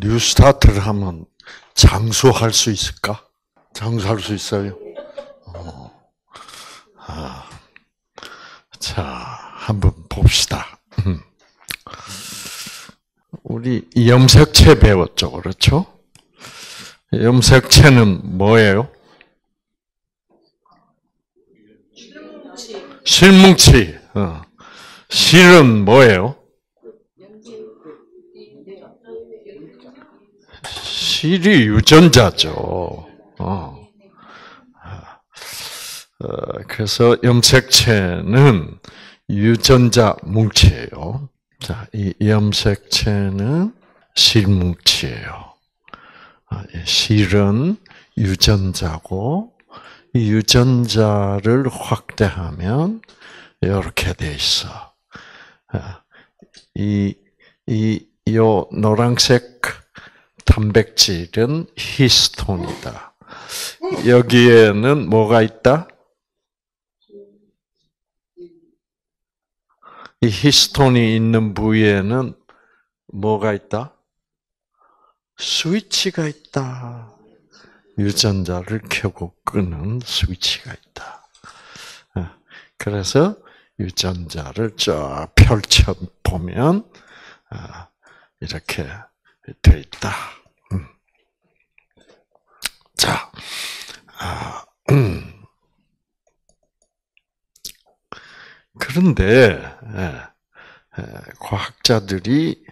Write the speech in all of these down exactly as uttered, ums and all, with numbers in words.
뉴스타트를 하면 장수할 수 있을까? 장수할 수 있어요? 어. 아. 자, 한번 봅시다. 우리 염색체 배웠죠, 그렇죠? 염색체는 뭐예요? 실뭉치. 실뭉치. 어. 실은 뭐예요? 실이 유전자죠. 어. 어, 그래서 염색체는 유전자 뭉치예요. 자, 이 염색체는 실뭉치예요. 실은 유전자고, 이 유전자를 확대하면 이렇게 돼 있어. 이, 이, 요 노란색 단백질은 히스톤이다. 여기에는 뭐가 있다? 이 히스톤이 있는 부위에는 뭐가 있다? 스위치가 있다. 유전자를 켜고 끄는 스위치가 있다. 그래서 유전자를 쫙 펼쳐 보면 이렇게 되어 있다. 자, 그런데 과학자들이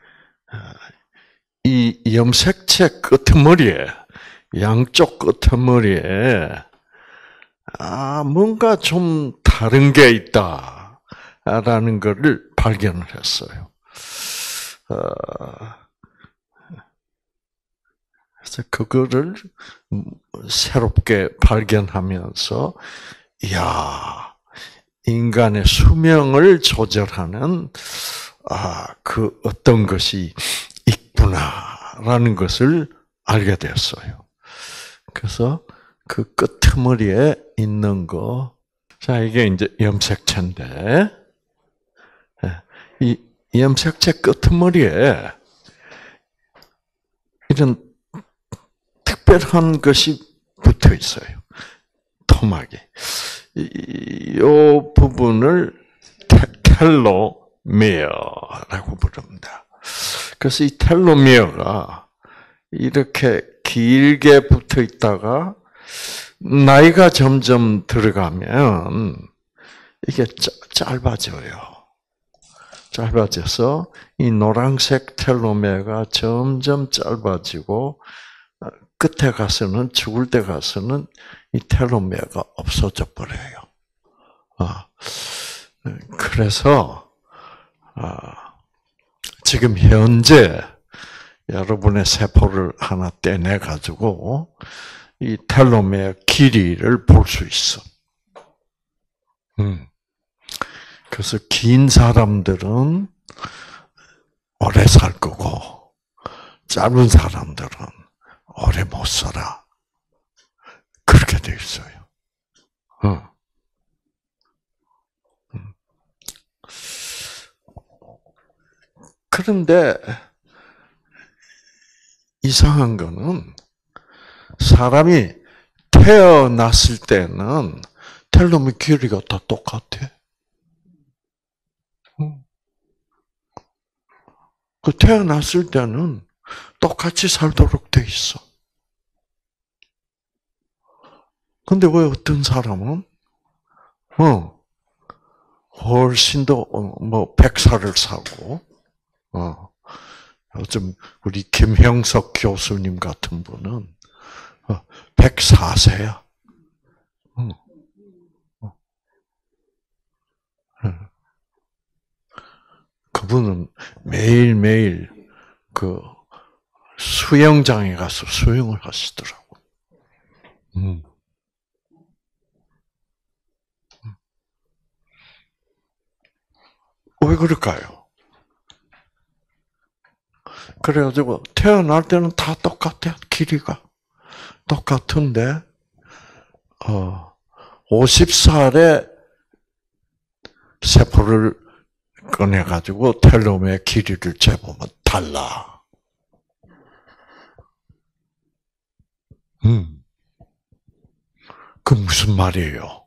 이 염색체 끄트머리에, 양쪽 끄트머리에 아, 뭔가 좀 다른 게 있다라는 것을 발견을 했어요. 어, 그래서 그거를 새롭게 발견하면서, 이야, 인간의 수명을 조절하는 아, 그 어떤 것이 있구나라는 것을 알게 됐어요. 그래서 그 끄트머리에 있는 거, 자, 이게 이제 염색체인데, 이 염색체 끄트머리에 이런 특별한 것이 붙어 있어요. 토막이. 이 부분을 텔로미어라고 부릅니다. 그래서 이 텔로미어가 이렇게 길게 붙어 있다가 나이가 점점 들어가면 이게 짧아져요. 짧아져서 이 노란색 텔로미어가 점점 짧아지고 끝에 가서는, 죽을 때 가서는 이 텔로미어가 없어져 버려요. 그래서 지금 현재 여러분의 세포를 하나 떼내 가지고 이 텔로미어 길이를 볼 수 있어. 음. 그래서 긴 사람들은 오래 살 거고, 짧은 사람들은 오래 못 살아. 그렇게 돼 있어요. 어. 그런데 이상한 거는 사람이 태어났을 때는 텔로미어 길이가 다 똑같아. 그 태어났을 때는 똑같이 살도록 돼 있어. 근데 왜 어떤 사람은 어 훨씬 더 뭐 백 살을 사고, 어 요즘 우리 김형석 교수님 같은 분은 백사 세야. 그분은 매일매일 그 수영장에 가서 수영을 하시더라고요. 음. 왜 그럴까요? 그래가지고 태어날 때는 다 똑같아. 길이가 똑같은데 어, 오십 살에 세포를 꺼내가지고 텔로미어 길이를 재보면 달라. 음. 그 무슨 말이에요?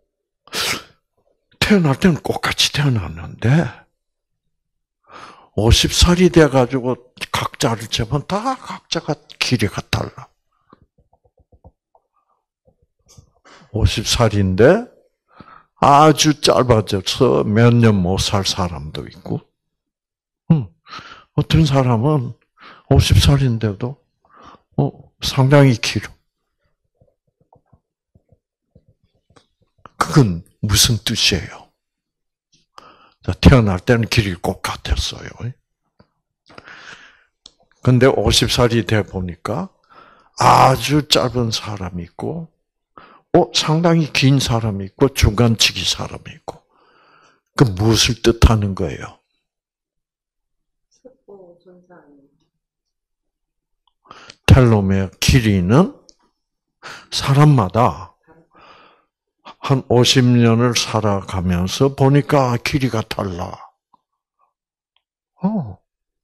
태어날 때는 똑같이 태어났는데 오십 살이 돼가지고 각자를 재면 다 각자가 길이가 달라. 오십 살인데 아주 짧아져서 몇 년 못 살 사람도 있고, 음, 어떤 사람은 오십 살인데도 어, 상당히 길어. 그건 무슨 뜻이에요? 태어날 때는 길이 꼭 같았어요. 근데 오십 살이 돼 보니까 아주 짧은 사람이 있고, 어, 상당히 긴 사람이 있고, 중간치기 사람이 있고. 그 무엇을 뜻하는 거예요? 텔로메어 길이는 사람마다 한 오십 년을 살아가면서 보니까 길이가 달라. 어.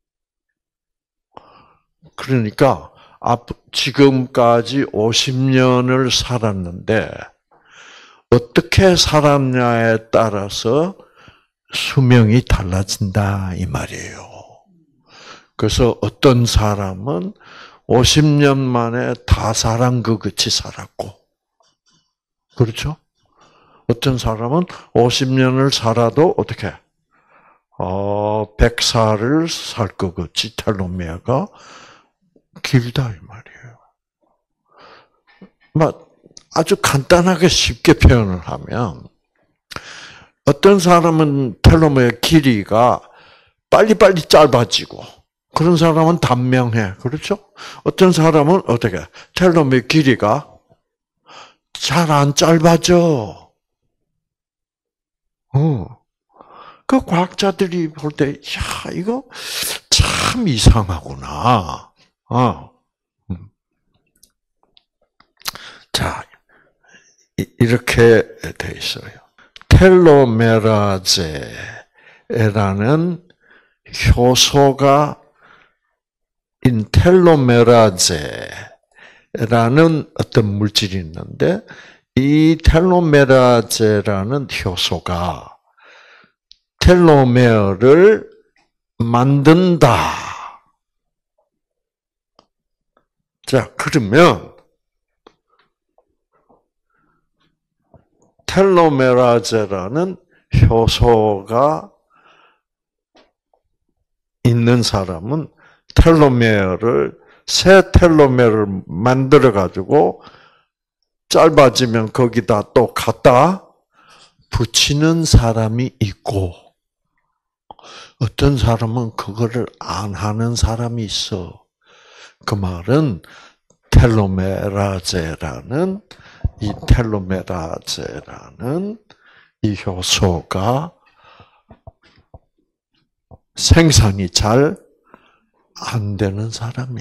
그러니까 지금까지 오십 년을 살았는데 어떻게 살았냐에 따라서 수명이 달라진다 이 말이에요. 그래서 어떤 사람은 오십 년 만에 다 살은 것 같이 살았고, 그렇죠? 어떤 사람은 오십 년을 살아도 어떻게 어, 백 살을 살 것 같이 텔로메어가 길다 이 말이에요. 막 아주 간단하게 쉽게 표현을 하면 어떤 사람은 텔로메어 길이가 빨리빨리 짧아지고 그런 사람은 단명해. 그렇죠? 어떤 사람은 어떻게 텔로메어 길이가 잘 안 짧아져. 어. 그 과학자들이 볼 때, 야, 이거 참 이상하구나. 어. 자, 이렇게 돼 있어요. 텔로메라제라는 효소가 인텔로메라제라는 어떤 물질이 있는데 이 텔로메라제라는 효소가 텔로메어를 만든다. 자, 그러면 텔로메라제라는 효소가 있는 사람은 텔로메어를 새 텔로메어를 만들어 가지고 짧아지면 거기다 또 갖다 붙이는 사람이 있고 어떤 사람은 그거를 안 하는 사람이 있어. 그 말은 텔로메라제라는 이 텔로메라제라는 이 효소가 생산이 잘 안 되는 사람이야.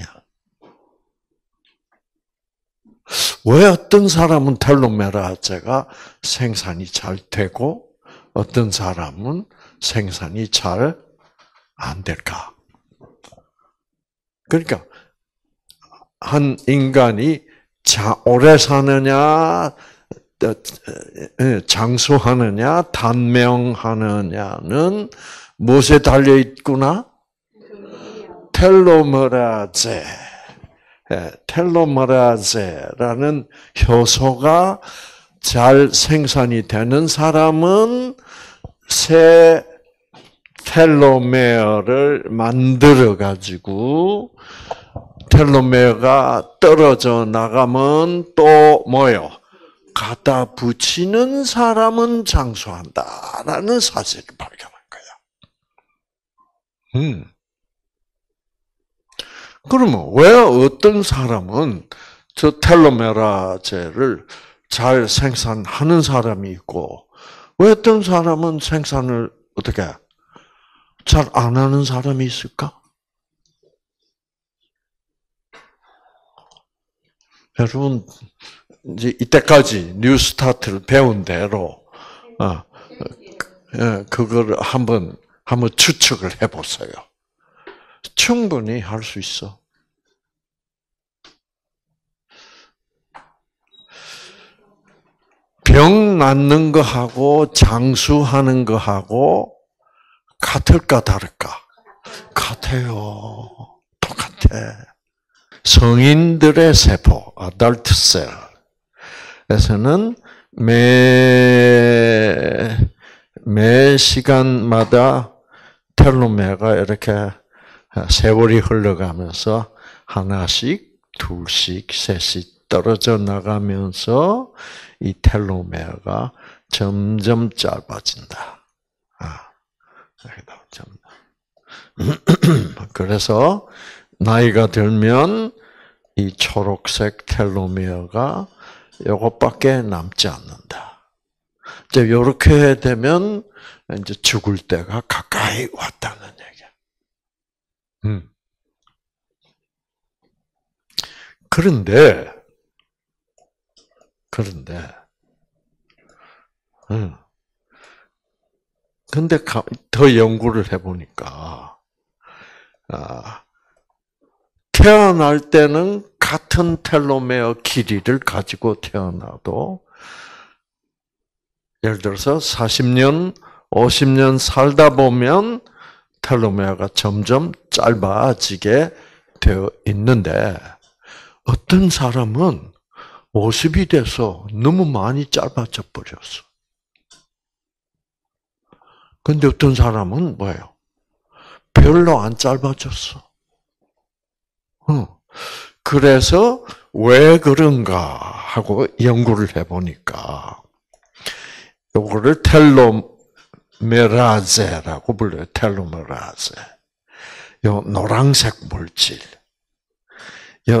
왜 어떤 사람은 텔로메라제가 생산이 잘 되고 어떤 사람은 생산이 잘 안 될까? 그러니까 한 인간이 자, 오래 사느냐, 장수하느냐, 단명하느냐는 무엇에 달려 있구나? 텔로메라제, 텔로메라제라는 효소가 잘 생산이 되는 사람은 새 텔로메어를 만들어 가지고 텔로메어가 떨어져 나가면 또 뭐요? 갖다 붙이는 사람은 장수한다라는 사실을 발견한 거야. 음. 그러면 왜 어떤 사람은 저 텔로메라제를 잘 생산하는 사람이 있고 왜 어떤 사람은 생산을 어떻게 잘 안 하는 사람이 있을까? 여러분 이제 이때까지 뉴스타트를 배운 대로 어, 그거를 한번 한번 추측을 해보세요. 충분히 할 수 있어. 병 낫는 거하고 장수하는 거하고 같을까 다를까? 같아요. 똑같아. 성인들의 세포, 아달트 셀에서는 매, 매 시간마다 텔로메어가 이렇게 세월이 흘러가면서 하나씩, 둘씩, 셋씩 떨어져 나가면서 이 텔로메어가 점점 짧아진다. 아, 그래서 나이가 들면 이 초록색 텔로메어가 이것밖에 남지 않는다. 이제 이렇게 되면 이제 죽을 때가 가까이 왔다는 얘기야. 음. 그런데 그런데 음. 근데 더 연구를 해보니까 아, 태어날 때는 같은 텔로메어 길이를 가지고 태어나도 예를 들어서 사십 년, 오십 년 살다 보면 텔로메어가 점점 짧아지게 되어 있는데 어떤 사람은 오십이 돼서 너무 많이 짧아져 버렸어. 근데 어떤 사람은 뭐예요? 별로 안 짧아졌어. 그래서 왜 그런가 하고 연구를 해보니까 요거를 텔로메라제라고 불러요. 텔로메라제. 요 노란색 물질. 요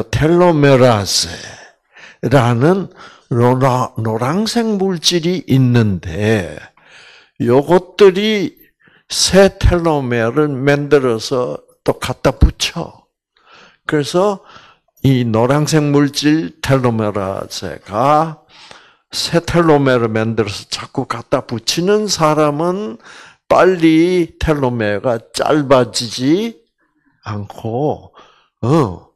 텔로메라제라는 노라, 노란색 물질이 있는데 요것들이 새 텔로메어를 만들어서 또 갖다 붙여. 그래서 이 노란색 물질 텔로메라제가 새 텔로메어를 만들어서 자꾸 갖다 붙이는 사람은 빨리 텔로메어가 짧아지지 않고, 어,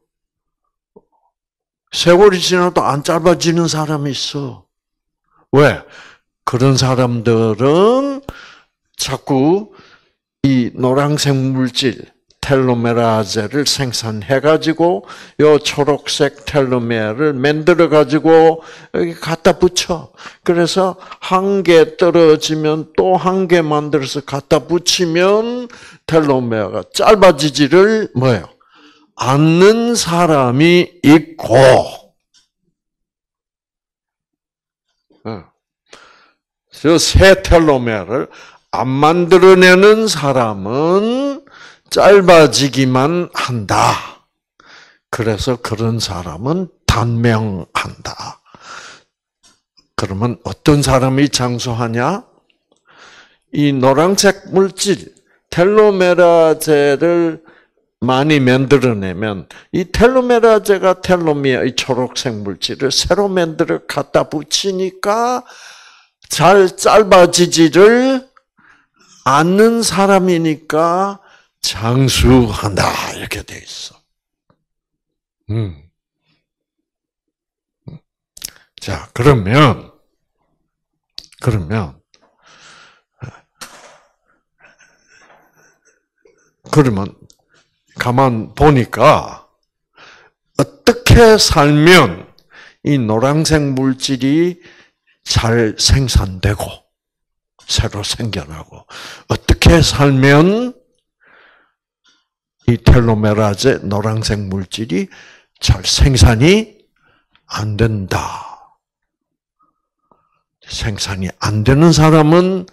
세월이 지나도 안 짧아지는 사람이 있어. 왜? 그런 사람들은 자꾸 이 노란색 물질, 텔로메라제를 생산해가지고 요 초록색 텔로메어를 만들어가지고 여기 갖다 붙여. 그래서 한 개 떨어지면 또 한 개 만들어서 갖다 붙이면 텔로메어가 짧아지지를 뭐예요? 않는 사람이 있고, 저 새 텔로메어를 안 만들어내는 사람은 짧아지기만 한다. 그래서 그런 사람은 단명한다. 그러면 어떤 사람이 장수하냐? 이 노란색 물질, 텔로메라제를 많이 만들어내면 이 텔로메라제가 텔로미어, 이 초록색 물질을 새로 만들어 갖다 붙이니까 잘 짧아지지를 않는 사람이니까 장수한다 이렇게 돼 있어. 음. 자 그러면 그러면 그러면 가만 보니까 어떻게 살면 이 노란색 물질이 잘 생산되고 새로 생겨나고 어떻게 살면 이 텔로메라제 노란색 물질이 잘 생산이 안 된다. 생산이 안 되는 사람은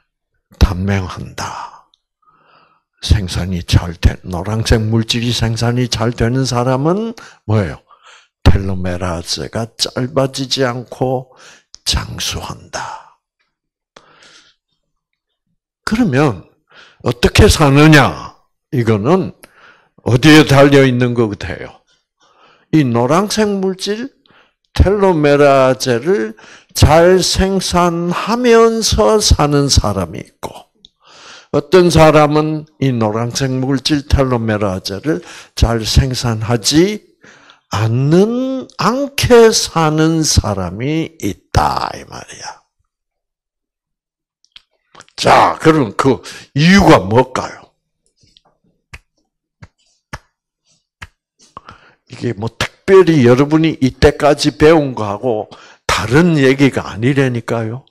단명한다. 생산이 잘 된, 노란색 물질이 생산이 잘 되는 사람은 뭐예요? 텔로메라제가 짧아지지 않고 장수한다. 그러면 어떻게 사느냐? 이거는 어디에 달려 있는 것 같아요? 이 노란색 물질 텔로메라제를 잘 생산하면서 사는 사람이 있고 어떤 사람은 이 노란색 물질 텔로메라제를 잘 생산하지 않는 않게 사는 사람이 있다. 있다 이 말이야. 자, 그럼 그 이유가 뭘까요? 이게 뭐 특별히 여러분이 이때까지 배운 거하고 다른 얘기가 아니라니까요.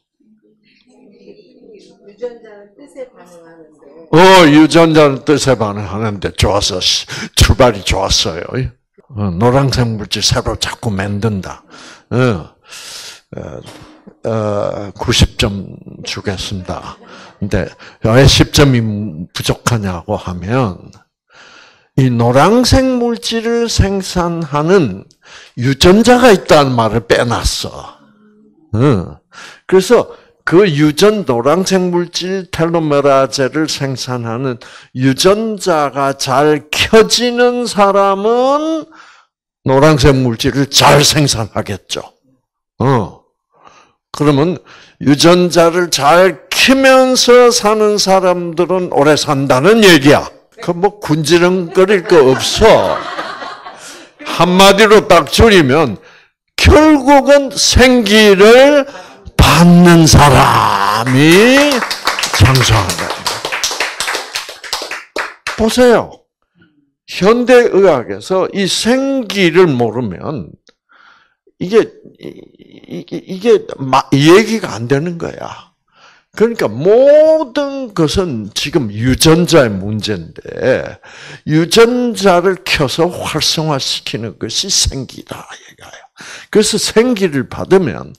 유전자는 뜻에 반응하는데. 어, 유전자는 뜻에 반응하는데 좋았어. 출발이 좋았어요. 어, 노란색 물질 새로 자꾸 만든다. 어, 어, 어, 구십 점 주겠습니다. 근데 왜 십 점이 부족하냐고 하면 이 노란색 물질을 생산하는 유전자가 있다는 말을 빼놨어. 어. 그래서 그 유전 노란색 물질 텔로메라제를 생산하는 유전자가 잘 켜지는 사람은 노란색 물질을 잘 생산하겠죠. 어. 그러면 유전자를 잘 키면서 사는 사람들은 오래 산다는 얘기야. 그 뭐 군지렁거릴 거 없어. 한마디로 딱 줄이면 결국은 생기를 받는 사람이 장수한다. 보세요. 현대의학에서 이 생기를 모르면 이게 이게 이게 얘기가 안 되는 거야. 그러니까 모든 것은 지금 유전자의 문제인데 유전자를 켜서 활성화시키는 것이 생기다 이거예요. 그래서 생기를 받으면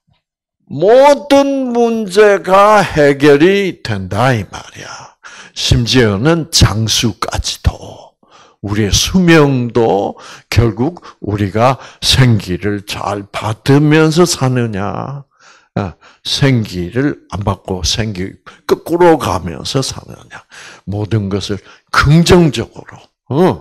모든 문제가 해결이 된다 이 말이야. 심지어는 장수까지도. 우리의 수명도 결국 우리가 생기를 잘 받으면서 사느냐, 생기를 안 받고 생기 거꾸로 가면서 사느냐, 모든 것을 긍정적으로 어,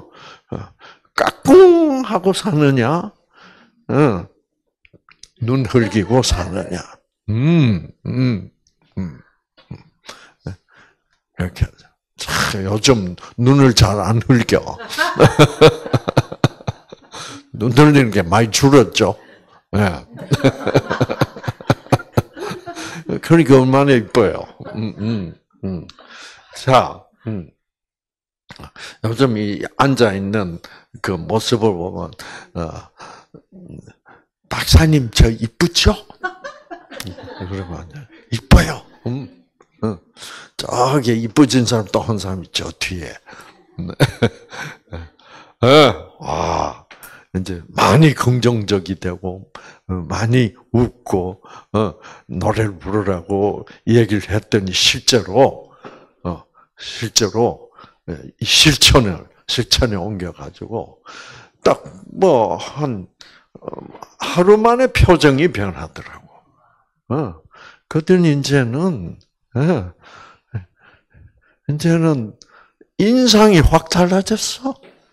까꿍 하고 사느냐, 어, 눈 흘기고 사느냐, 음, 음, 음, 이렇게. 참, 요즘 눈을 잘 안 흘겨. 눈 흘리는 게 많이 줄었죠. 네. 그러니까 얼마나 이뻐요. 음, 음, 음. 자, 음. 요즘 이 앉아 있는 그 모습을 보면, 어, 박사님 저 이쁘죠? 그러면 이뻐요. 음. 어. 저기 이뻐진 사람 또 한 사람이 저 뒤에. 어, 와, 이제 많이 긍정적이 되고, 많이 웃고, 어, 노래를 부르라고 얘기를 했더니 실제로, 어, 실제로 실천을, 실천에 옮겨가지고, 딱 뭐, 한, 하루 만에 표정이 변하더라고. 어, 그랬더니 이제는, 어, 이제는 인상이 확 달라졌어.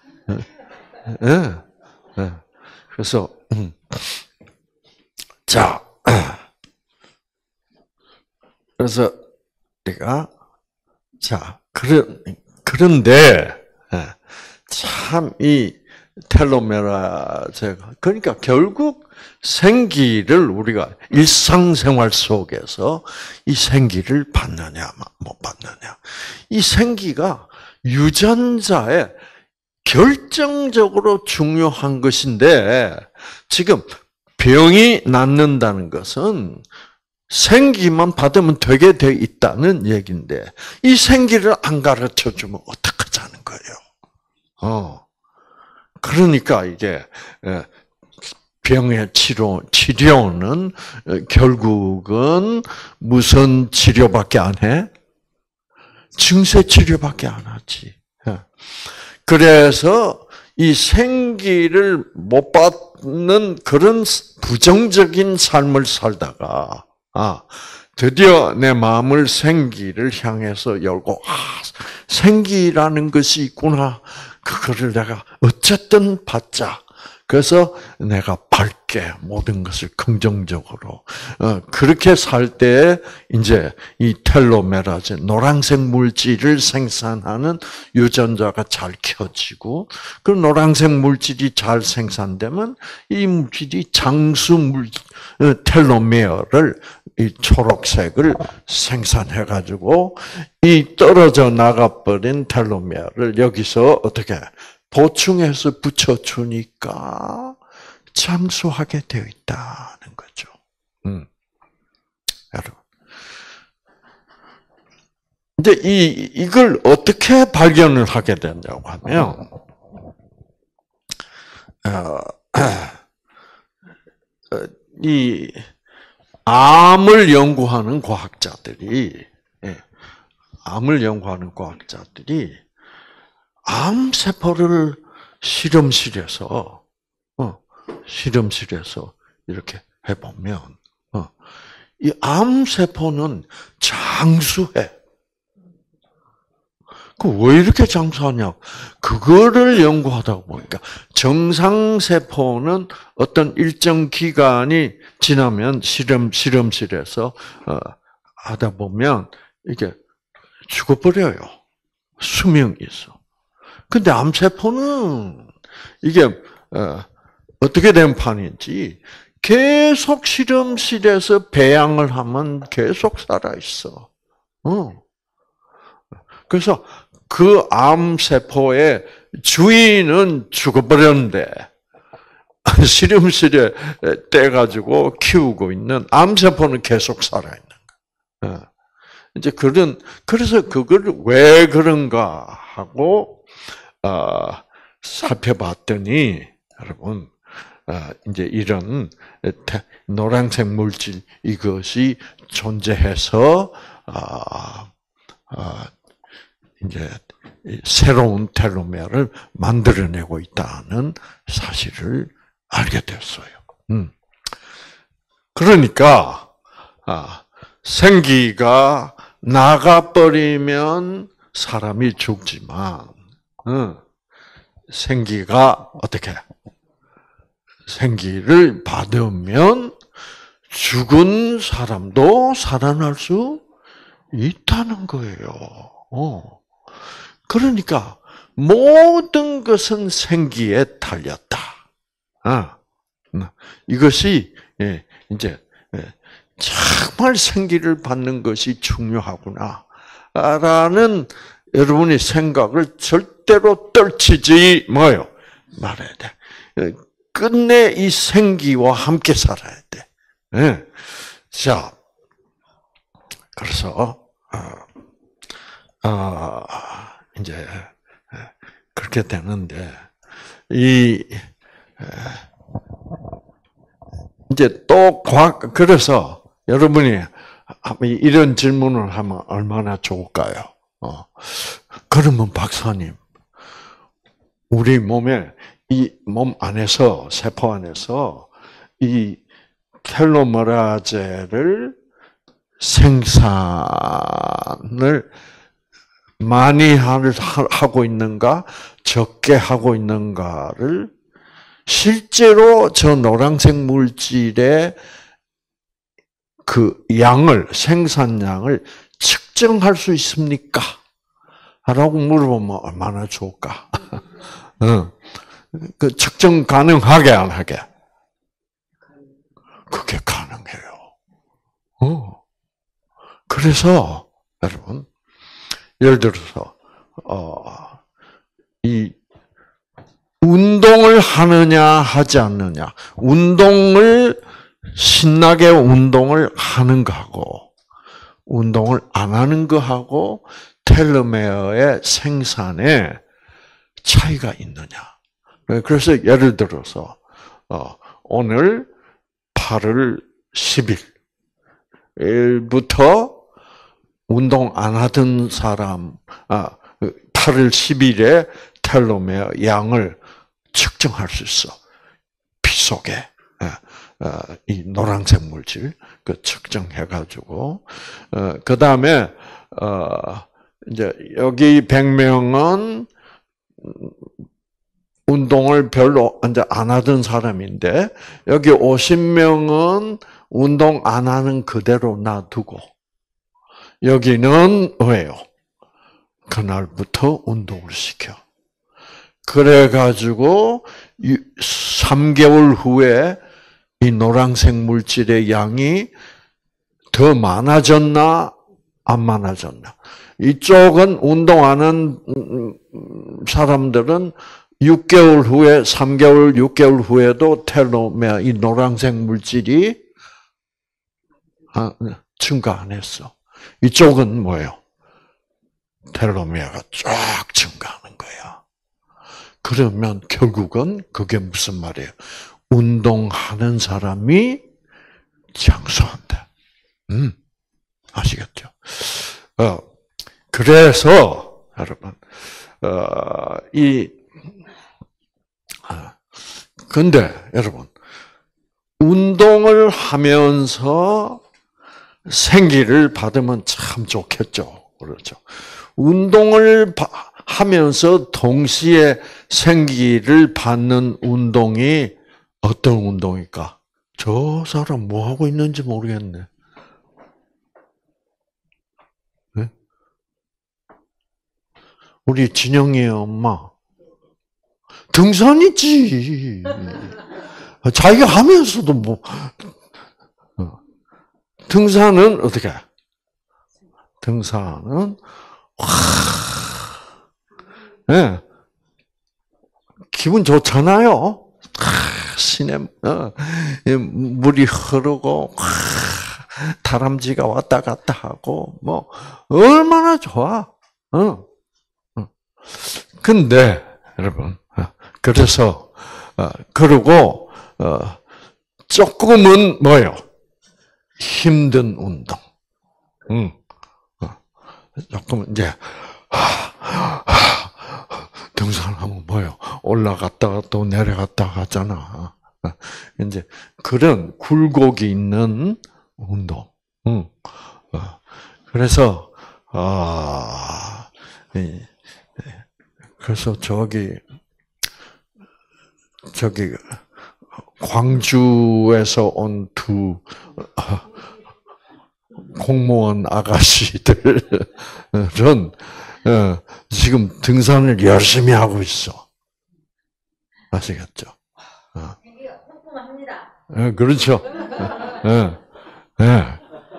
예, 예. 그래서 자, 그래서 내가 자 그런 그런데 참 이 텔로메라제가 그러니까 결국 생기를 우리가 일상생활 속에서 이 생기를 받느냐 못 받느냐 이 생기가 유전자에 결정적으로 중요한 것인데 지금 병이 낫는다는 것은 생기만 받으면 되게 돼 있다는 얘기인데 이 생기를 안 가르쳐 주면 어떡하자는 거예요. 어. 그러니까 이게 병의 치료 치료는 결국은 무슨 치료밖에 안 해? 증세 치료밖에 안 하지. 그래서 이 생기를 못 받는 그런 부정적인 삶을 살다가 아 드디어 내 마음을 생기를 향해서 열고 아 생기라는 것이 있구나. 그거를 내가 어쨌든 받자. 그래서 내가 밝게 밝게 모든 것을 긍정적으로 어, 그렇게 살 때 이제 이 텔로메라제 노란색 물질을 생산하는 유전자가 잘 켜지고 그 노란색 물질이 잘 생산되면 이 물질이 장수 물 텔로메어를 이 초록색을 생산해 가지고 이 떨어져 나가버린 텔로메어를 여기서 어떻게 보충해서 붙여주니까 장수하게 되어 있다는 거죠. 음. 여러분. 이제 이, 이걸 어떻게 발견을 하게 됐냐고 하면, 어, 이, 암을 연구하는 과학자들이, 암을 연구하는 과학자들이, 암세포를 실험실에서, 어, 실험실에서 이렇게 해보면, 어, 이 암세포는 장수해. 그 왜 이렇게 장수하냐? 그거를 연구하다 보니까 정상세포는 어떤 일정 기간이 지나면 실험, 실험실에서, 어, 하다 보면 이게 죽어버려요. 수명이 있어. 근데 암세포는 이게 어, 어떻게 된 판인지 계속 실험실에서 배양을 하면 계속 살아 있어. 어. 그래서 그 암세포의 주인은 죽어버렸는데 실험실에 떼가지고 키우고 있는 암세포는 계속 살아 있는 거야. 어. 이제 그런 그래서 그걸 왜 그런가 하고 어, 살펴봤더니 여러분 어, 이제 이런 노란색 물질 이것이 존재해서 어, 어, 이제 새로운 텔로메어를 만들어내고 있다는 사실을 알게 됐어요. 음. 그러니까 아, 생기가 나가버리면 사람이 죽지만, 응. 생기가 어떻게? 생기를 받으면 죽은 사람도 살아날 수 있다는 거예요. 어. 그러니까 모든 것은 생기에 달렸다. 아, 이것이 이제 정말 생기를 받는 것이 중요하구나. 라는 여러분의 생각을 절대로 떨치지 뭐요 말아야 돼. 끝내 이 생기와 함께 살아야 돼. 네. 자, 그래서 어, 어, 이제 그렇게 되는데 이 이제 또 과학 그래서 여러분이 이런 질문을 하면 얼마나 좋을까요? 어. 그러면 박사님, 우리 몸에 이 몸 안에서 세포 안에서 이 텔로메라제를 생산을 많이 하고 있는가, 적게 하고 있는가를 실제로 저 노란색 물질의 그 양을, 생산량을 측정할 수 있습니까? 라고 물어보면 얼마나 좋을까? 응. 그 측정 가능하게, 안 하게? 그게 가능해요. 어. 그래서, 여러분, 예를 들어서, 어, 이, 운동을 하느냐, 하지 않느냐. 운동을, 신나게 운동을 하는 거하고, 운동을 안 하는 거하고, 텔로메어의 생산에 차이가 있느냐. 그래서 예를 들어서, 어, 오늘 팔월 십 일부터 운동 안 하던 사람, 아, 팔월 십 일에 텔로메어 양을 측정할 수 있어. 피 속에. 이 노란색 물질, 그 측정해가지고, 그 다음에, 어, 이제, 여기 백 명은 운동을 별로 이제 안 하던 사람인데 여기 오십 명은 운동 안 하는 그대로 놔두고 여기는 왜요? 그날부터 운동을 시켜. 그래가지고 삼 개월 후에 이 노란색 물질의 양이 더 많아졌나 안 많아졌나? 이쪽은 운동하는 사람들은 육 개월 후에, 삼 개월, 육 개월 후에도 텔로메아, 이 노란색 물질이 증가 안 했어. 이쪽은 뭐예요? 텔로메아가 쫙 증가하는 거야. 그러면 결국은 그게 무슨 말이에요? 운동하는 사람이 장수한다. 음, 아시겠죠? 어, 그래서 여러분, 어, 이 아, 근데 여러분, 운동을 하면서 생기를 받으면 참 좋겠죠. 그렇죠. 운동을 하면서 동시에 생기를 받는 운동이 어떤 운동일까? 저 사람 뭐 하고 있는지 모르겠네. 네? 우리 진영이 엄마 등산이지. 자기가 하면서도 뭐 등산은 어떻게? 등산은 와, 네. 기분 좋잖아요. 시내 어, 물이 흐르고 다람쥐가 왔다 갔다 하고 뭐 얼마나 좋아. 어. 근데 여러분, 그래서 그러고 조금은 뭐요? 힘든 운동. 응. 조금 이제 등산하면 뭐요? 올라갔다가 또 내려갔다 하잖아. 이제 그런 굴곡이 있는 운동. 응. 그래서 아, 그래서 저기 저기 광주에서 온 두 공무원 아가씨들은 지금 등산을 열심히 하고 있어. 아시겠죠? 어. 그렇죠. 네. 네.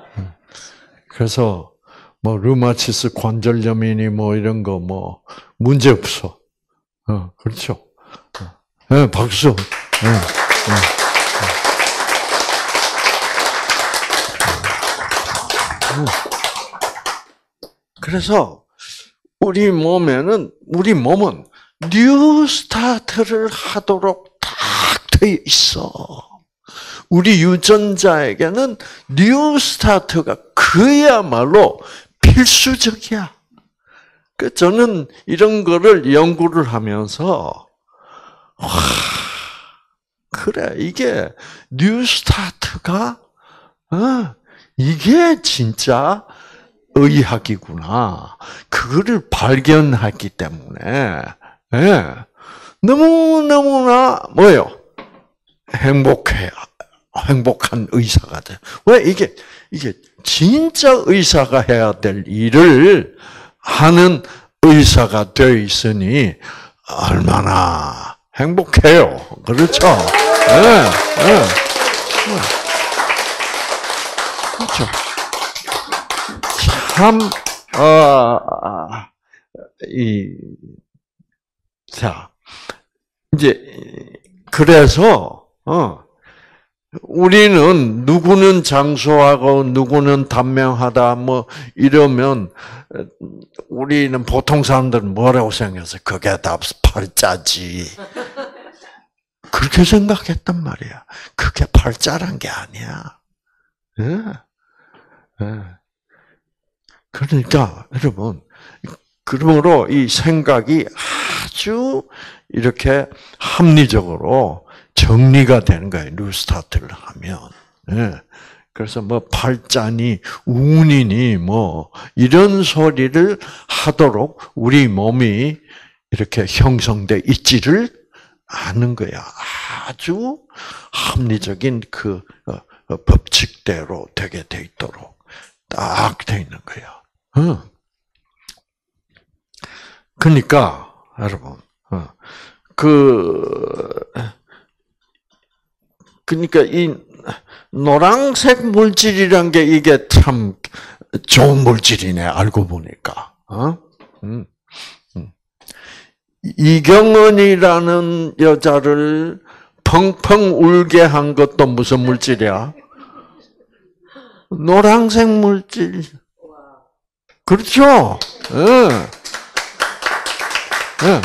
그래서 뭐 류마티스 관절염이니 뭐 이런 거 뭐 문제 없어. 어, 그렇죠. 네, 박수. 네, 네. 그래서 우리 몸에는 우리 몸은 뉴 스타트를 하도록 딱 되어 있어. 우리 유전자에게는 뉴 스타트가 그야말로 필수적이야. 그 저는 이런 거를 연구를 하면서 와, 그래 이게 뉴 스타트가 어, 이게 진짜 의학이구나. 그거를 발견했기 때문에 예, 너무 너무나 뭐요? 행복해. 행복한 의사가 돼. 왜 이게 이게 진짜 의사가 해야 될 일을 하는 의사가 되어 있으니 얼마나 행복해요. 그렇죠? 네, 네. 그렇죠. 참, 어, 이, 자, 이제, 그래서, 어, 우리는 누구는 장수하고 누구는 단명하다 뭐 이러면 우리는 보통 사람들은 뭐라고 생각해서 그게 다 팔자지. 그렇게 생각했단 말이야. 그게 팔자란 게 아니야. 예. 예. 그러니까 여러분, 그러므로 이 생각이 아주 이렇게 합리적으로 정리가 되는 거예요. 뉴스타트를 하면. 예. 그래서 뭐 팔자니 운이니 뭐 이런 소리를 하도록 우리 몸이 이렇게 형성돼 있지를 않은 거야. 아주 합리적인 그 법칙대로 되게 돼 있도록 딱 돼 있는 거야. 어. 그러니까 여러분, 어. 그 그러니까 이 노란색 물질이란 게 이게 참 좋은 물질이네. 알고 보니까. 어? 음. 음. 이경은이라는 여자를 펑펑 울게 한 것도 무슨 물질이야? 노란색 물질. 그렇죠? 응. 응.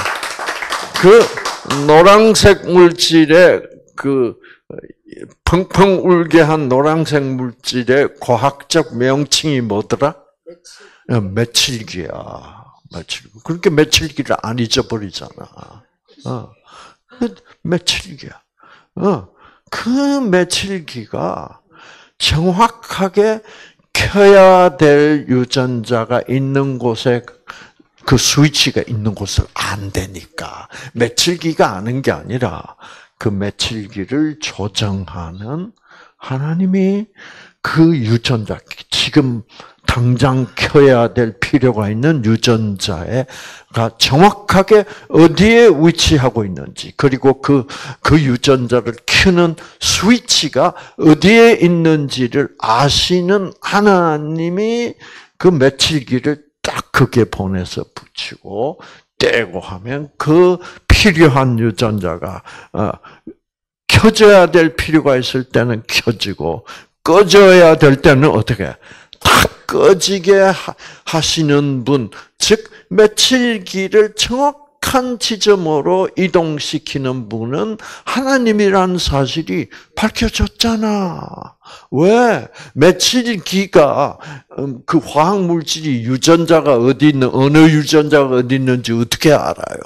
그 노란색 물질의 그 펑펑 울게 한 노란색 물질의 과학적 명칭이 뭐더라? 메칠기야. 메칠기. 그렇게 메칠기를 안 잊어버리잖아. 어. 메칠기야. 어. 그 메칠기가 정확하게 켜야 될 유전자가 있는 곳에 그 스위치가 있는 곳을 안 되니까 메칠기가 아는 게 아니라 그 메칠기를 조정하는 하나님이 그 유전자, 지금 당장 켜야 될 필요가 있는 유전자가 정확하게 어디에 위치하고 있는지, 그리고 그, 그 유전자를 켜는 스위치가 어디에 있는지를 아시는 하나님이 그 메칠기를 딱 그게 보내서 붙이고 떼고 하면 그 필요한 유전자가 어, 켜져야 될 필요가 있을 때는 켜지고 꺼져야 될 때는 어떻게 딱 꺼지게 하시는 분, 즉 메칠기를 정확한 지점으로 이동시키는 분은 하나님이라는 사실이 밝혀졌잖아. 왜? 메칠기가 그 화학 물질이 유전자가 어디 있는 어느 유전자가 어디 있는지 어떻게 알아요?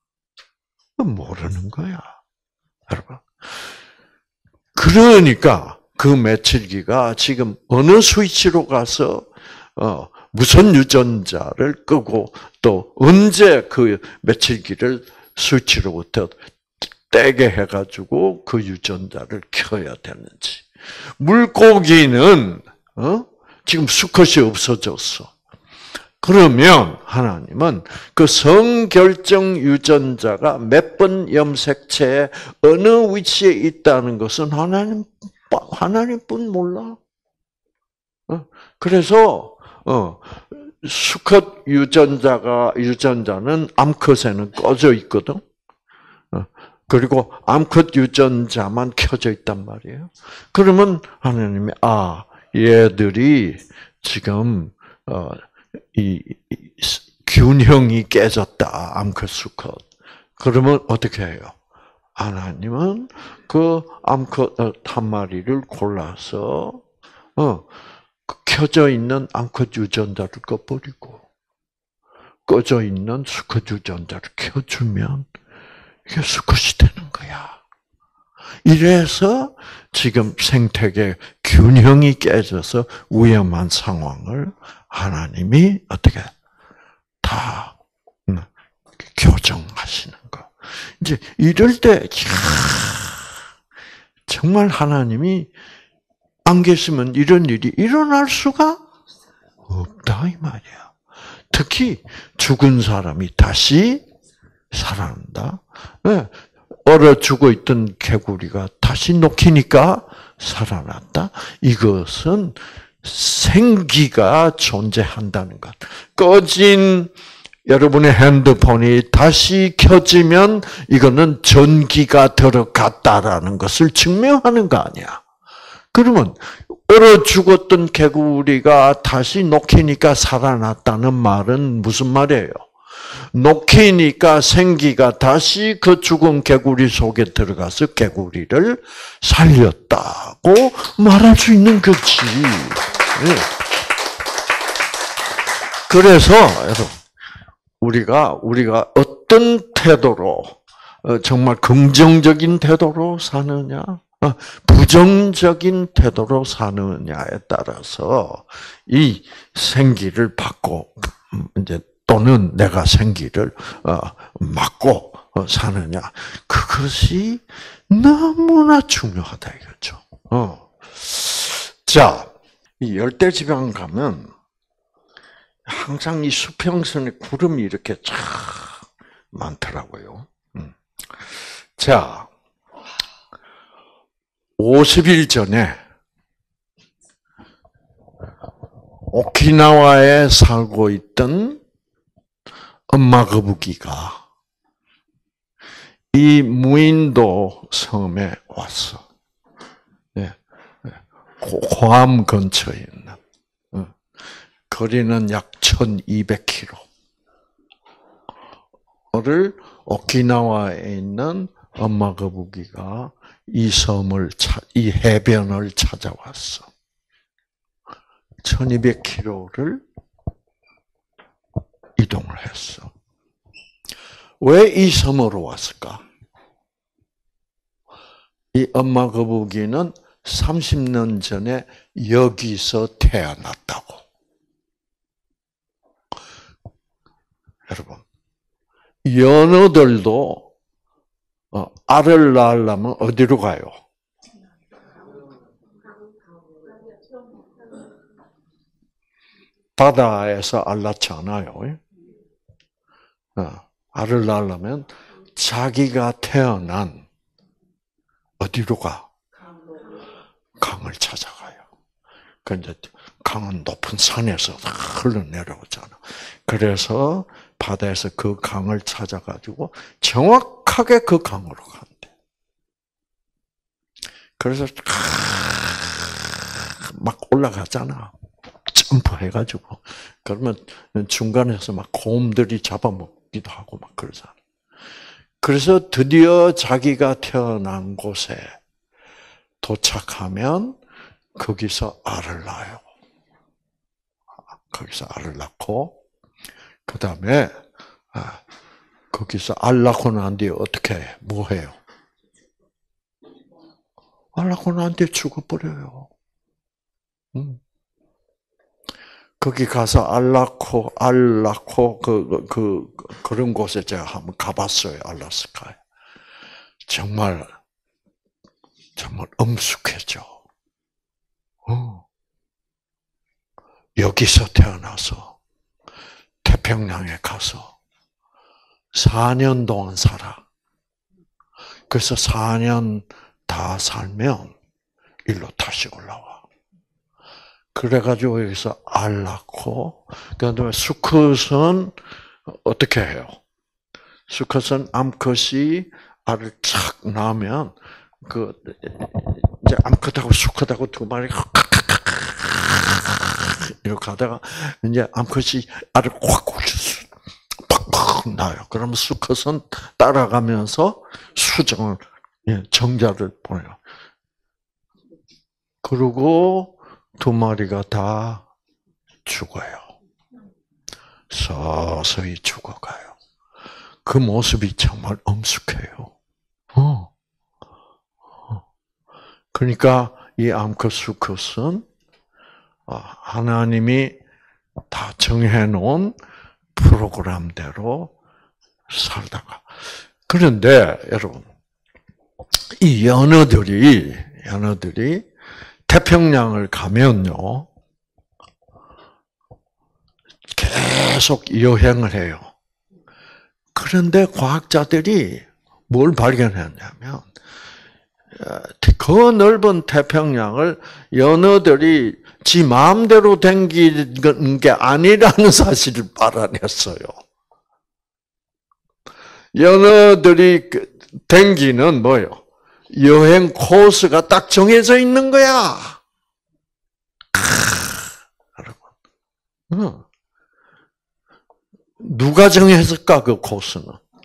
모르는 거야, 여러분. 그러니까 그 메칠기가 지금 어느 스위치로 가서 어, 무슨 유전자를 끄고 또 언제 그 메칠기를 스위치로부터 떼게 해가지고 그 유전자를 켜야 되는지. 물고기는 어? 지금 수컷이 없어졌어. 그러면 하나님은 그 성결정 유전자가 몇 번 염색체에 어느 위치에 있다는 것은 하나님 하나님뿐 몰라. 그래서 어, 수컷 유전자가 유전자는 암컷에는 꺼져 있거든. 그리고 암컷 유전자만 켜져 있단 말이에요. 그러면 하나님이 아 얘들이 지금 어, 이, 이 균형이 깨졌다. 암컷 수컷. 그러면 어떻게 해요? 하나님은 그 암컷 한 마리를 골라서 어, 켜져 있는 암컷 유전자를 꺼버리고 꺼져 있는 수컷 유전자를 켜주면 이게 수컷이 되는 거야. 이래서 지금 생태계 균형이 깨져서 위험한 상황을 하나님이 어떻게 다 교정하시는 거. 이제 이럴 때 정말 하나님이 안 계시면 이런 일이 일어날 수가 없다 이 말이야. 특히 죽은 사람이 다시 살아난다. 네. 얼어 죽어 있던 개구리가 다시 녹히니까 살아났다. 이것은 생기가 존재한다는 것. 꺼진 여러분의 핸드폰이 다시 켜지면 이거는 전기가 들어갔다라는 것을 증명하는 거 아니야. 그러면 얼어 죽었던 개구리가 다시 녹히니까 살아났다는 말은 무슨 말이에요? 녹히니까 생기가 다시 그 죽은 개구리 속에 들어가서 개구리를 살렸다고 말할 수 있는 거지. 그래서 여러분 우리가 우리가 어떤 태도로 정말 긍정적인 태도로 사느냐, 부정적인 태도로 사느냐에 따라서 이 생기를 받고 이제 또는 내가 생기를 막고 사느냐. 그것이 너무나 중요하다 이거죠. 어. 자, 이 열대지방 가면 항상 이 수평선에 구름이 이렇게 쫙 많더라고요. 자, 오십 일 전에 오키나와에 살고 있던 엄마 거북이가 이 무인도 섬에 왔어. 예. 고암 근처에 있는. 거리는 약 천이백 킬로미터를 오키나와에 있는 엄마 거북이가 이 섬을, 이 해변을 찾아왔어. 천이백 킬로미터를 이동을 했어. 왜 이 섬으로 왔을까? 이 엄마 거북이는 삼십 년 전에 여기서 태어났다고. 여러분, 연어들도 알을 낳으려면 어디로 가요? 바다에서 알 낳지 않아요. 알을 낳으려면 자기가 태어난 어디로 가? 강을 찾아가요. 그런데 강은 높은 산에서 흘러내려오잖아. 그래서 바다에서 그 강을 찾아가지고 정확하게 그 강으로 간대. 그래서 막 올라가잖아. 점프해가지고. 그러면 중간에서 막 곰들이 잡아먹기도 하고 막 그러잖아. 그래서 드디어 자기가 태어난 곳에 도착하면 거기서 알을 낳아요. 거기서 알을 낳고, 그 다음에, 아, 거기서 알 낳고 난 뒤에 어떻게 해? 뭐 해요? 알 낳고 난 뒤에 죽어버려요. 음. 거기 가서 알 낳고, 알 낳고, 그, 그, 그, 그런 곳에 제가 한번 가봤어요. 알라스카에. 정말, 정말 엄숙해져. 어. 여기서 태어나서 태평양에 가서 사 년 동안 살아. 그래서 사 년 다 살면 일로 다시 올라와. 그래가지고 여기서 알 낳고, 그 다음에 수컷은 어떻게 해요? 수컷은 암컷이 알을 착 낳으면, 그, 이제 암컷하고 수컷하고 두 마리가 이렇게 하다가, 이제 암컷이 알을 확 팍팍 낳아요. 그러면 수컷은 따라가면서 수정을, 정자를 보내요. 그리고 두 마리가 다 죽어요. 서서히 죽어가요. 그 모습이 정말 엄숙해요. 어. 그러니까 이 암컷, 수컷은 하나님이 다 정해놓은 프로그램대로 살다가. 그런데 여러분, 이 연어들이 연어들이 태평양을 가면요, 계속 여행을 해요. 그런데 과학자들이 뭘 발견했냐면, 그 넓은 태평양을 연어들이 지 마음대로 댕기는 게 아니라는 사실을 알아냈어요. 연어들이 댕기는 뭐예요? 여행 코스가 딱 정해져 있는 거야. 여러분, 누가 정했을까 그 코스는?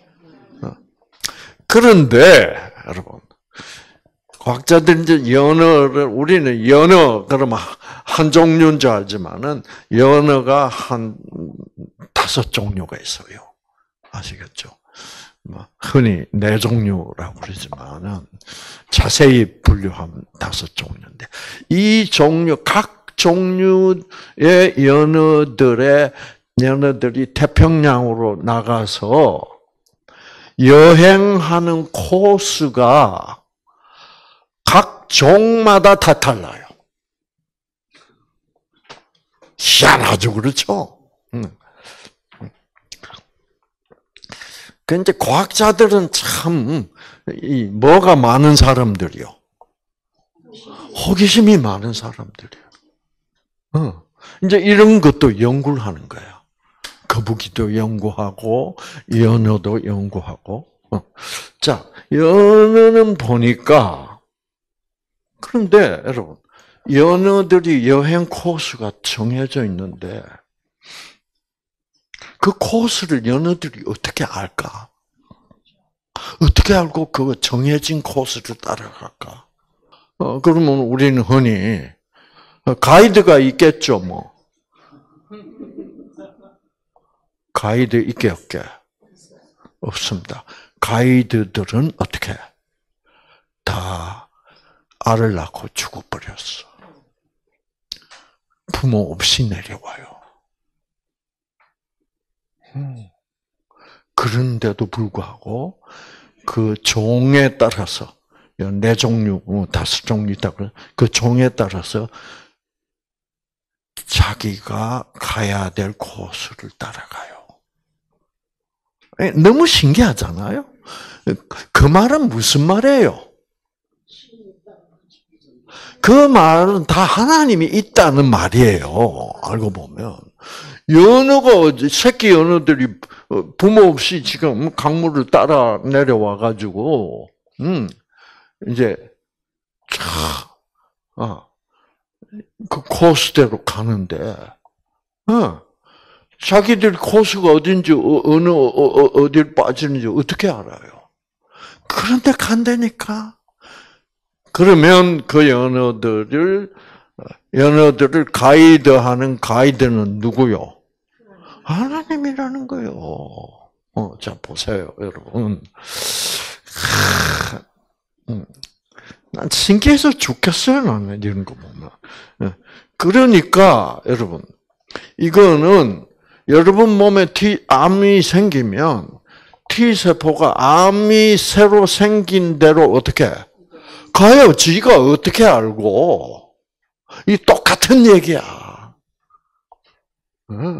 그런데 여러분, 과학자들이 이제 연어를, 우리는 연어 그러면 한 종류인 줄 알지만은 연어가 한 다섯 종류가 있어요. 아시겠죠? 흔히 네 종류라고 그러지만은 자세히 분류하면 다섯 종류인데, 이 종류, 각 종류의 연어들의 연어들이 태평양으로 나가서 여행하는 코스가 각 종마다 다 달라요. 희한하죠, 그렇죠? 그 이제 과학자들은 참 이 뭐가 많은 사람들이요. 호기심이 많은 사람들이에요. 어. 이제 이런 것도 연구를 하는 거야. 거북이도 연구하고 연어도 연구하고. 어. 자, 연어는 보니까 그런데 여러분 연어들이 여행 코스가 정해져 있는데 그 코스를 연어들이 어떻게 알까? 어떻게 알고 그 정해진 코스를 따라갈까? 어, 그러면 우리는 흔히 가이드가 있겠죠, 뭐. 가이드 있게 없게? 없습니다. 가이드들은 어떻게? 다 알을 낳고 죽어버렸어. 부모 없이 내려와요. 음. 그런데도 불구하고 그 종에 따라서 네 종류, 다섯 종류 있다고 그 종에 따라서 자기가 가야 될 코스를 따라가요. 너무 신기하잖아요. 그 말은 무슨 말이에요? 그 말은 다 하나님이 있다는 말이에요. 알고 보면. 연어가, 새끼 연어들이 부모 없이 지금 강물을 따라 내려와가지고, 음, 이제, 차, 아, 그 코스대로 가는데, 어, 자기들 코스가 어딘지, 어느, 어, 어, 어딜 빠지는지 어떻게 알아요? 그런데 간다니까. 그러면 그 연어들을, 연어들을 가이드하는 가이드는 누구요? 하나님이라는 거예요. 어, 자, 보세요, 여러분. 음, 난 신기해서 죽겠어요, 나는, 이런 거 보면. 그러니까, 여러분, 이거는, 여러분 몸에 T, 암이 생기면, T세포가 암이 새로 생긴 대로 어떻게 가요? 지가 어떻게 알고? 이 똑같은 얘기야. 응.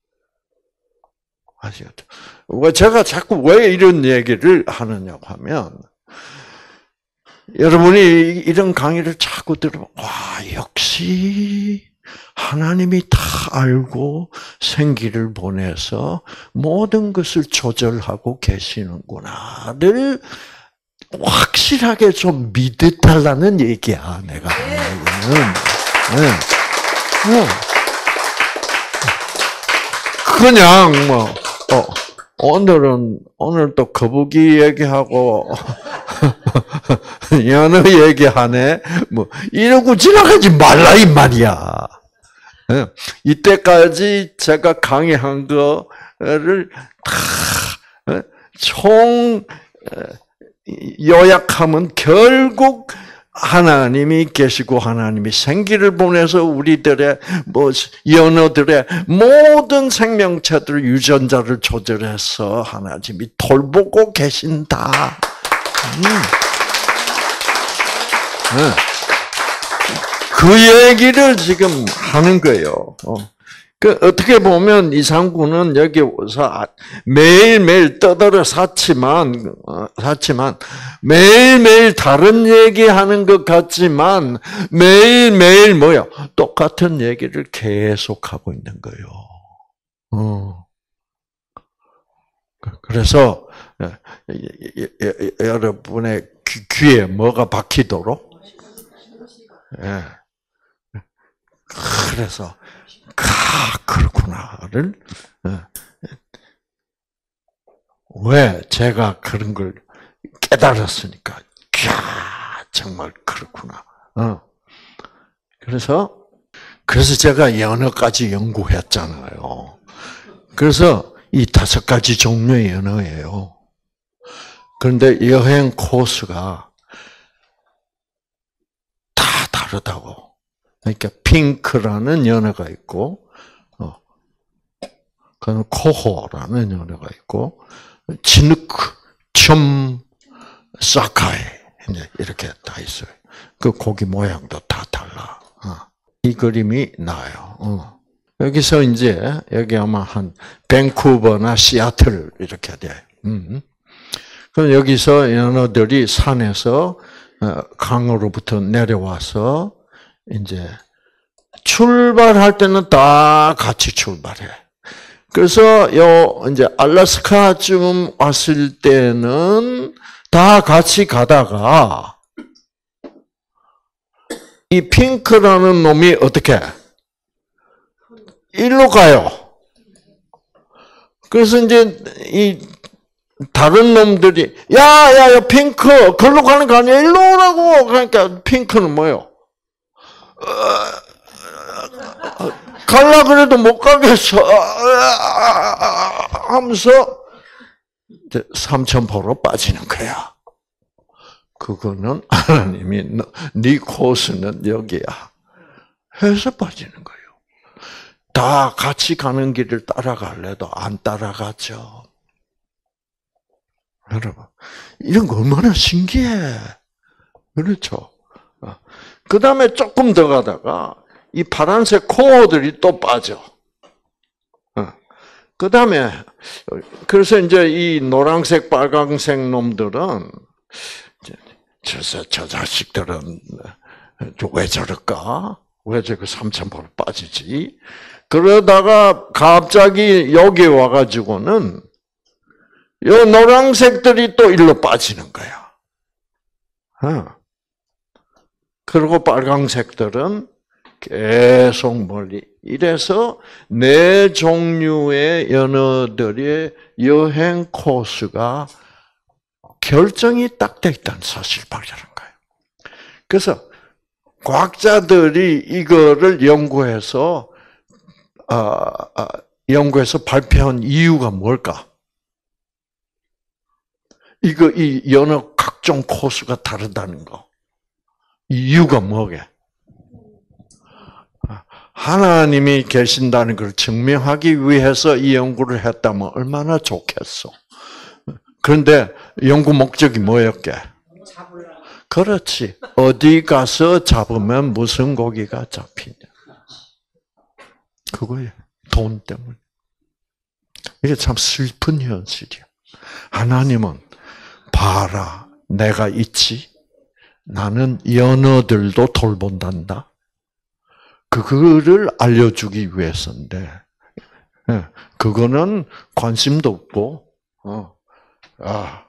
아시겠죠? 왜 제가 자꾸 왜 이런 얘기를 하느냐고 하면, 여러분이 이런 강의를 자꾸 들으면, 와, 역시, 하나님이 다 알고 생기를 보내서 모든 것을 조절하고 계시는구나를 확실하게 좀 믿어달라는 얘기야, 내가 하는 얘기는. 네. 네. 그냥 뭐 어, 오늘은 오늘 또 거북이 얘기하고 연어 얘기하네. 뭐 이러고 지나가지 말라 이 말이야. 네. 이때까지 제가 강의한 거를 다 총 요약하면 결국 하나님이 계시고 하나님이 생기를 보내서 우리들의 뭐 연어들의 모든 생명체들 유전자를 조절해서 하나님이 돌보고 계신다. 음. 네. 그 얘기를 지금 하는 거예요. 어. 그 어떻게 보면 이상구는 여기 와서 매일매일 떠들어 샀지만 샀지만 매일매일 다른 얘기하는 것 같지만 매일매일 뭐야? 똑같은 얘기를 계속하고 있는 거예요. 어. 그래서 여러분의 귀에 뭐가 박히도록 예. 그래서 아, 그렇구나를 왜 제가 그런 걸 깨달았으니까 야, 정말 그렇구나. 어. 그래서 그래서 제가 연어까지 연구했잖아요. 그래서 이 다섯 가지 종류의 연어예요. 그런데 여행 코스가 다 다르다고. 그러니까 핑크라는 연어가 있고, 어, 그는 코호라는 연어가 있고, 치누크, 첨, 사카이 이제 이렇게 다 있어요. 그 고기 모양도 다 달라. 어. 이 그림이 나요. 어. 여기서 이제 여기 아마 한 밴쿠버나 시애틀 이렇게 돼. 음. 그럼 여기서 연어들이 산에서 강으로부터 내려와서 이제 출발할 때는 다 같이 출발해. 그래서 요 이제 알래스카쯤 왔을 때는 다 같이 가다가 이 핑크라는 놈이 어떻게 일로 가요. 그래서 이제 이 다른 놈들이 야야야 핑크 걸로 가는 거 아니야 일로 오라고. 그러니까 핑크는 뭐요? 갈라 그래도 못 가겠어 하면서 삼천포로 빠지는 거야. 그거는 하나님이 네 코스는 여기야 해서 빠지는 거예요. 다 같이 가는 길을 따라갈래도 안 따라가죠. 여러분, 이런 거 얼마나 신기해. 그렇죠. 그 다음에 조금 더 가다가 이 파란색 코어들이 또 빠져. 그 다음에 그래서 이제 이 노란색, 빨강색 놈들은 저, 저 자식들은 왜 저럴까? 왜 저그 삼천포로 빠지지? 그러다가 갑자기 여기 와가지고는 요 노란색들이 또 일로 빠지는 거야. 어. 그리고 빨강색들은 계속 멀리. 이래서 네 종류의 연어들의 여행 코스가 결정이 딱 돼 있다는 사실을 발견한 거예요. 그래서 과학자들이 이거를 연구해서 어, 어, 연구해서 발표한 이유가 뭘까? 이거 이 연어 각종 코스가 다르다는 거. 이유가 뭐게? 하나님이 계신다는 걸 증명하기 위해서 이 연구를 했다면 얼마나 좋겠어. 그런데 연구 목적이 뭐였게? 그렇지. 어디 가서 잡으면 무슨 고기가 잡히냐. 그거예요. 돈 때문에. 이게 참 슬픈 현실이야. 하나님은 봐라, 내가 있지. 나는 연어들도 돌본단다. 그거를 알려주기 위해서인데, 그거는 관심도 없고, 어, 아,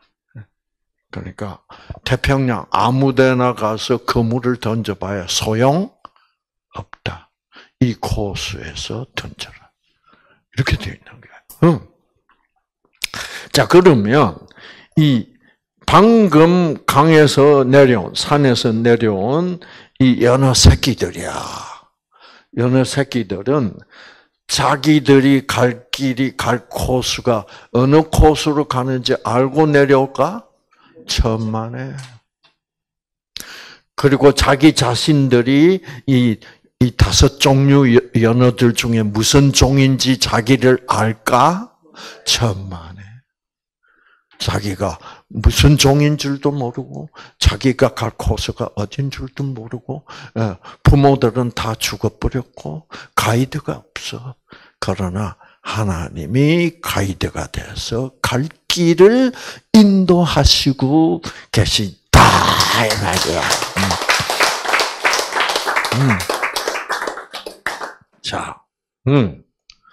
그러니까 태평양 아무데나 가서 그물을 던져봐야 소용 없다. 이 코스에서 던져라. 이렇게 되어 있는 거야. 응. 자, 그러면 이 방금 강에서 내려온, 산에서 내려온 이 연어 새끼들이야. 연어 새끼들은 자기들이 갈 길이, 갈 코스가 어느 코스로 가는지 알고 내려올까? 천만에. 그리고 자기 자신들이 이, 이 다섯 종류 연어들 중에 무슨 종인지 자기를 알까? 천만에. 자기가 무슨 종인 줄도 모르고 자기가 갈 코스가 어딘 줄도 모르고 부모들은 다 죽어버렸고 가이드가 없어. 그러나 하나님이 가이드가 돼서 갈 길을 인도하시고 계시다 이 말이야. 음. 음. 자, 음.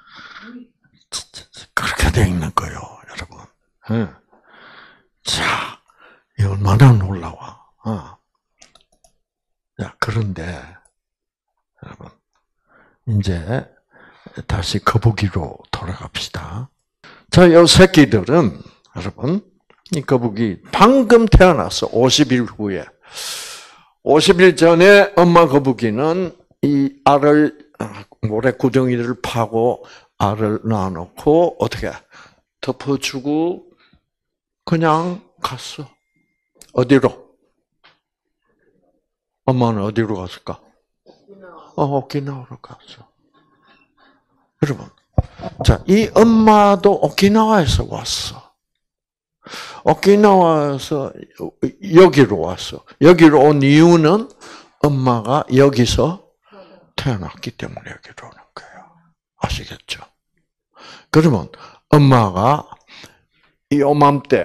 그렇게 돼 있는 거예요, 여러분. 음. 자, 이 얼마나 놀라워. 어. 자, 그런데, 여러분, 이제, 다시 거북이로 돌아갑시다. 자, 이 새끼들은, 여러분, 이 거북이 방금 태어났어. 오십 일 후에. 오십 일 전에 엄마 거북이는 이 알을, 모래 구덩이를 파고 알을 놔놓고, 어떻게, 덮어주고, 그냥 갔어. 어디로? 엄마는 어디로 갔을까? 어, 오키나와로 갔어. 여러분, 자, 이 엄마도 오키나와에서 왔어. 오키나와에서 여기로 왔어. 여기로 온 이유는 엄마가 여기서 태어났기 때문에 여기로 오는 거예요. 아시겠죠? 그러면 엄마가 이 요맘때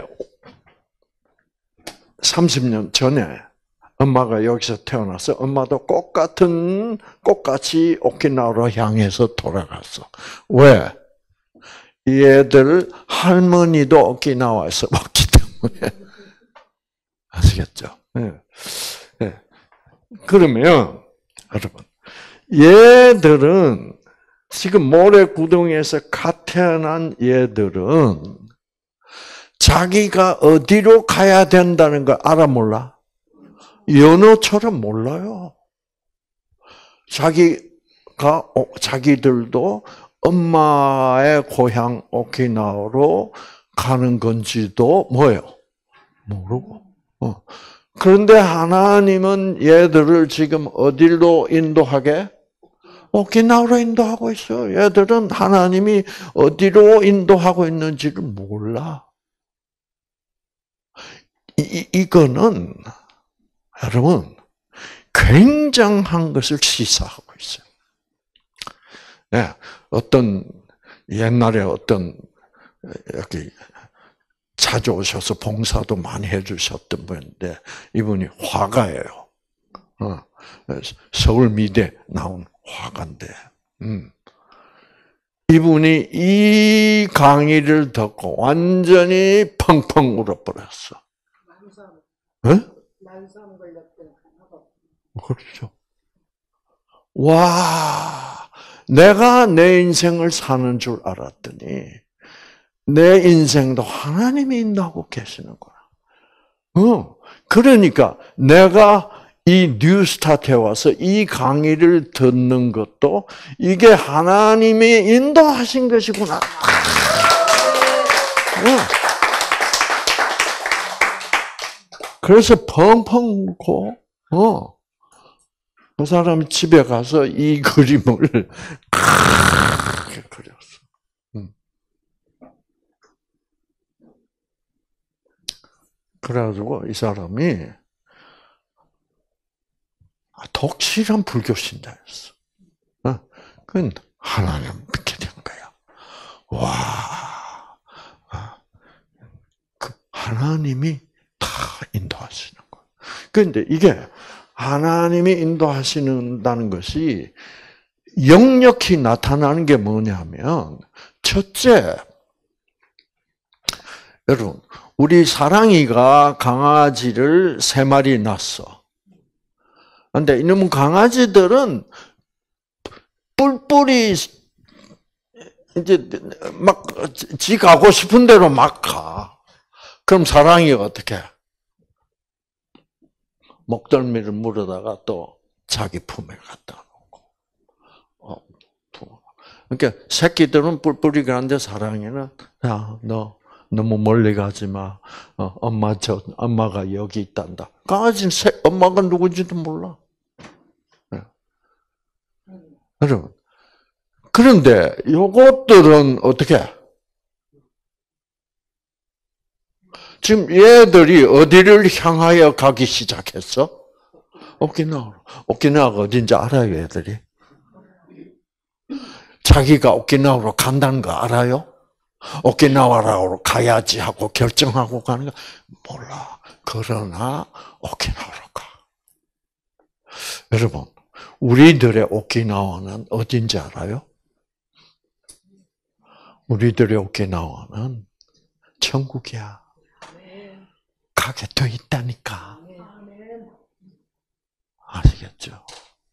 삼십 년 전에 엄마가 여기서 태어나서 엄마도 똑같은 똑같이 오키나와로 향해서 돌아갔어. 왜? 얘들 할머니도 오키나와에서 왔기 때문에 아시겠죠? 네. 네. 그러면 여러분 얘들은 지금 모래구덩이에서 갓 태어난 얘들은 자기가 어디로 가야 된다는 걸 알아 몰라? 연어처럼 몰라요. 자기가 자기들도 엄마의 고향 오키나와로 가는 건지도 뭐예요? 모르고. 어. 그런데 하나님은 얘들을 지금 어디로 인도하게? 오키나와로 인도하고 있어요. 얘들은 하나님이 어디로 인도하고 있는지를 몰라. 이, 이거는 여러분 굉장한 것을 시사하고 있어요. 네, 어떤 옛날에 어떤 여기 자주 오셔서 봉사도 많이 해주셨던 분인데 이분이 화가예요. 어, 서울 미대 나온 화가인데, 음. 이분이 이 강의를 듣고 완전히 펑펑 울어버렸어. 만성. 네? 만성 걸렸던 하고. 그렇죠. 와, 내가 내 인생을 사는 줄 알았더니 내 인생도 하나님이 인도하고 계시는구나. 어, 그러니까 내가 이 뉴스타트에 와서 이 강의를 듣는 것도 이게 하나님이 인도하신 것이구나. 어. 그래서 펑펑 울고, 어. 그 사람이 집에 가서 이 그림을 크게 그렸어. 음. 그래가지고 이 사람이 독실한 불교 신자였어. 어? 그건 하나님 믿게 된 거야. 와, 그 하나님이 다 인도하시는 거야. 그런데 이게 하나님이 인도하시는다는 것이 역력히 나타나는 게 뭐냐면, 첫째, 여러분, 우리 사랑이가 강아지를 세 마리 낳았어. 근데 이놈 강아지들은 뿔뿔이 이제 막 지 가고 싶은 대로 막 가. 그럼 사랑이가 어떻게? 목덜미를 물어다가 또 자기 품에 갖다 놓고. 어, 그러니까 새끼들은 뿔뿔이 가는데 사랑이는 야, 너 너무 멀리 가지 마. 어, 엄마 저 엄마가 여기 있단다. 강아지는 새, 엄마가 누군지도 몰라. 네. 여러분. 그런데 요것들은 어떻게? 지금 얘들이 어디를 향하여 가기 시작했어? 오키나와로. 오키나와가 어딘지 알아요, 얘들이? 자기가 오키나와로 간다는 거 알아요? 오키나와로 가야지 하고 결정하고 가는 거 몰라. 그러나 오키나와로 가. 여러분, 우리들의 오키나와는 어딘지 알아요? 우리들의 오키나와는 천국이야. 가게 돼 있다니까. 아시겠죠?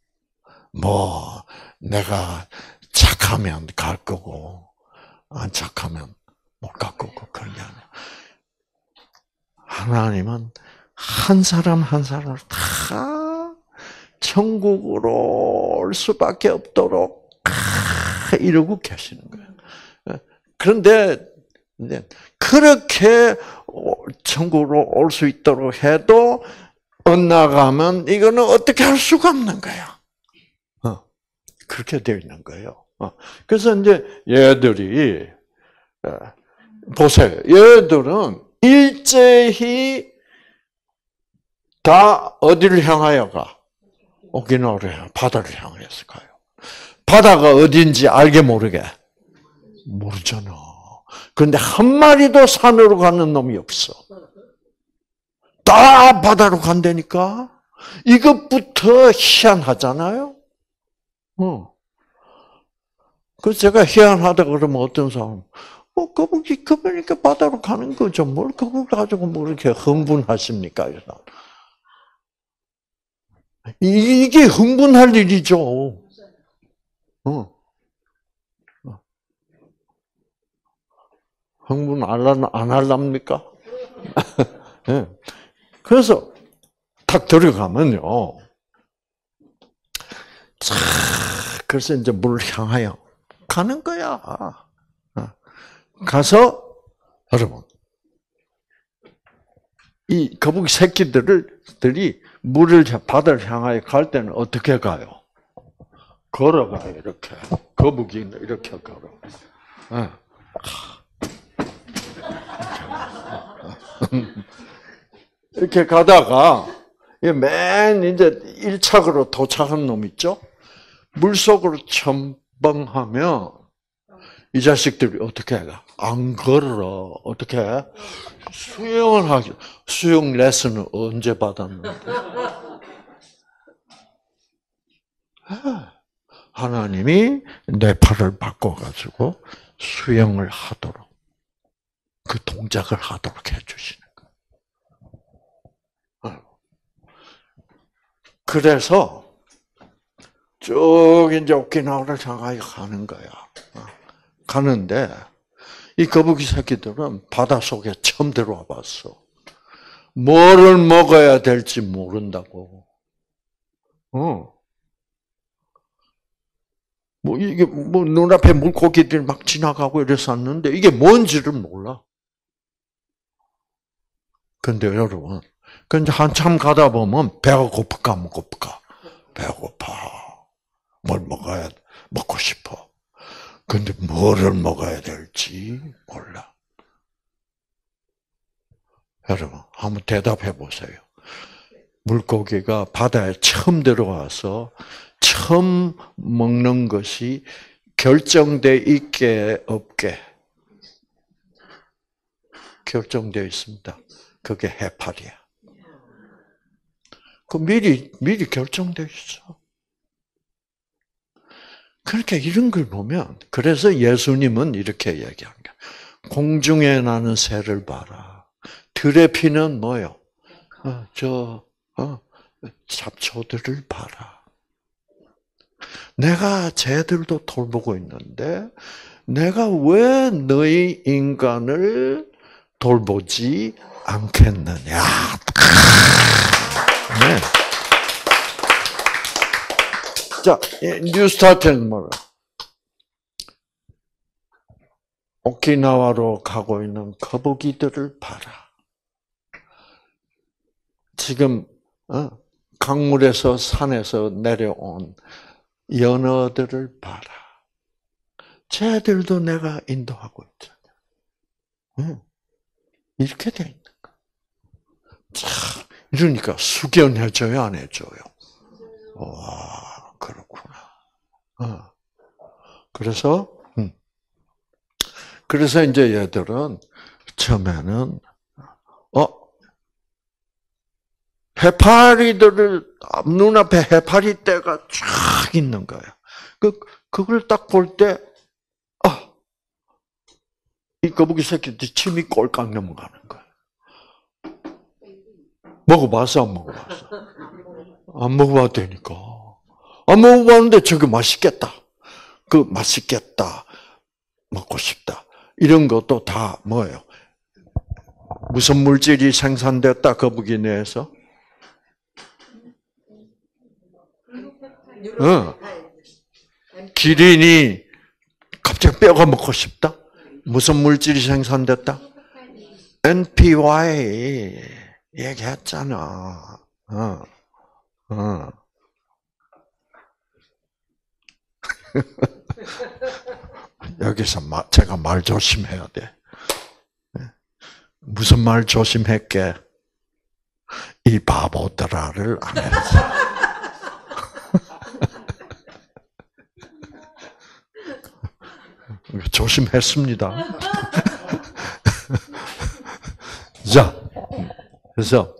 뭐 내가 착하면 갈 거고 안 착하면 못 갈 거고 그런 게 아니야. 하나님은 한 사람 한 사람을 다 천국으로 올 수밖에 없도록 이러고 계시는 거예요. 그런데 그렇게 천국으로 올 수 있도록 해도 엇나가면 이거는 어떻게 할 수가 없는 거야. 어, 그렇게 되어 있는 거예요. 어. 그래서 이제 얘들이 보세요. 얘들은 일제히 다 어디를 향하여 가? 오키나와를 향, 바다를 향해서 가요. 바다가 어딘지 알게 모르게 모르잖아. 그런데 한 마리도 산으로 가는 놈이 없어. 다 바다로 간다니까. 이것부터 희한하잖아요. 어. 그래서 제가 희한하다 그러면 어떤 사람, 어, 거북이, 그러니까 바다로 가는 거죠. 뭘 거북이 가지고 뭐 이렇게 흥분하십니까? 이게 흥분할 일이죠. 어. 흥분 안 할랍니까? 네. 그래서 탁 들어가면요. 자, 그래서 이제 물을 향하여 가는 거야. 가서 여러분 이 거북이 새끼들이 물을 바다를 향하여 갈 때는 어떻게 가요? 걸어가요. 이렇게 거북이는 이렇게 걸어. 이렇게 가다가 맨 이제 일착으로 도착한 놈 있죠? 물속으로 첨벙하면 이 자식들이 어떻게 해? 안 걸어. 어떻게 해? 수영을 하기. 수영 레슨을 언제 받았는데? 하나님이 내 팔을 바꿔가지고 수영을 하도록 그 동작을 하도록 해주시는 거예요. 그래서 쭉 이제 오키나와를 향하여 가는 거야. 가는데 이 거북이 새끼들은 바닷속에 처음 들어와 봤어. 뭐를 먹어야 될지 모른다고. 어. 뭐 이게 뭐 눈앞에 물고기들이 막 지나가고 이랬었는데 이게 뭔지를 몰라. 근데 여러분, 근데 한참 가다 보면 배가 고플까 안 고플까? 배가 고파. 뭘 먹어야 먹고 싶어. 근데 뭐를 먹어야 될지 몰라. 여러분, 한번 대답해 보세요. 물고기가 바다에 처음 들어와서 처음 먹는 것이 결정돼 있게 없게 결정되어 있습니다. 그게 해파리야. 그 미리 미리 결정되어 있어. 그러니까 이런 걸 보면 그래서 예수님은 이렇게 얘기한 거야. 공중에 나는 새를 봐라. 들에 피는 뭐요? 어, 저 어, 잡초들을 봐라. 내가 쟤들도 돌보고 있는데 내가 왜 너희 인간을 돌보지 않겠느냐? 네. 자, 뉴스타트는 뭐라? 오키나와로 가고 있는 거북이들을 봐라. 지금 어, 강물에서 산에서 내려온 연어들을 봐라. 쟤들도 내가 인도하고 있잖아. 응. 이렇게 돼 있는 거야. 자, 이러니까 숙연해져요, 안 해줘요? 와, 그렇구나. 어. 그래서, 음. 그래서 이제 얘들은 처음에는, 어, 해파리들을, 눈앞에 해파리 떼가 쫙 있는 거야. 그, 그걸 딱 볼 때, 아, 이 거북이 새끼들 침이 꼴깍 넘어가는 거야. 먹어봤어, 안 먹어봤어? 안 먹어봤다니까. 안 먹어봤는데 저게 맛있겠다. 그 맛있겠다. 먹고 싶다. 이런 것도 다 뭐예요? 무슨 물질이 생산됐다, 거북이 뇌에서? 어. 기린이 갑자기 뼈가 먹고 싶다? 무슨 물질이 생산됐다? 엔피와이 얘기했잖아. 어. 어. 여기서 마, 제가 말 조심해야 돼. 무슨 말 조심할게? 이 바보들아를 안 했어. 조심했습니다. 자, 그래서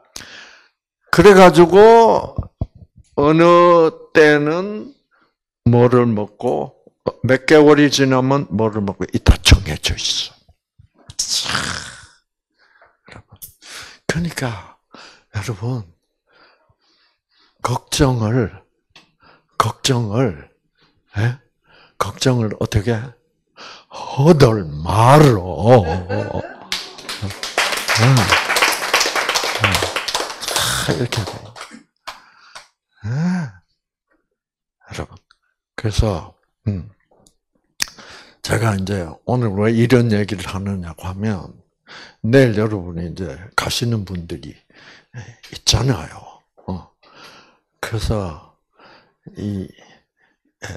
그래가지고 어느 때는 뭐를 먹고 몇 개월이 지나면 뭐를 먹고 이따 정해져 있어. 그러니까 여러분 걱정을 걱정을 예? 걱정을 어떻게 허들 말어. 이렇게 돼. 여러분 그래서 음, 제가 이제 오늘 왜 이런 얘기를 하느냐고 하면 내일 여러분이 이제 가시는 분들이 있잖아요. 어. 그래서 이 에,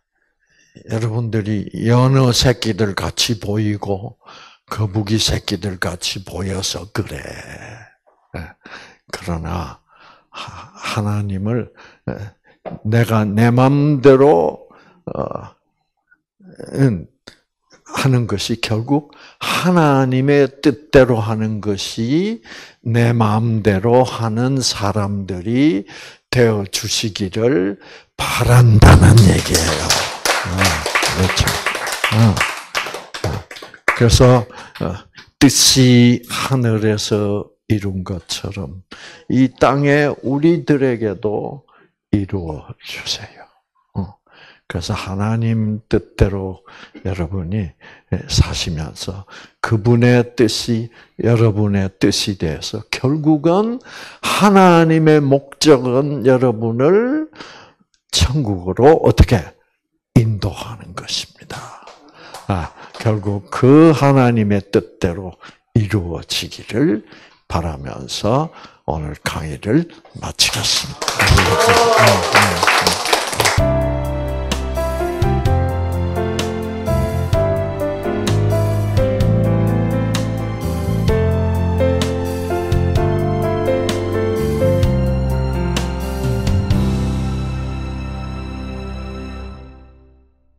여러분들이 연어 새끼들 같이 보이고 거북이 새끼들 같이 보여서 그래. 에, 그러나 하나님을 내가 내 마음대로 하는 것이 결국 하나님의 뜻대로 하는 것이 내 마음대로 하는 사람들이 되어 주시기를 바란다는 얘기예요. 그렇죠. 그래서 뜻이 하늘에서 이룬 것처럼 이 땅에 우리들에게도 이루어 주세요. 그래서 하나님 뜻대로 여러분이 사시면서 그분의 뜻이 여러분의 뜻이 돼서 결국은 하나님의 목적은 여러분을 천국으로 어떻게 인도하는 것입니다. 아, 결국 그 하나님의 뜻대로 이루어지기를 바라면서 오늘 강의를 마치겠습니다.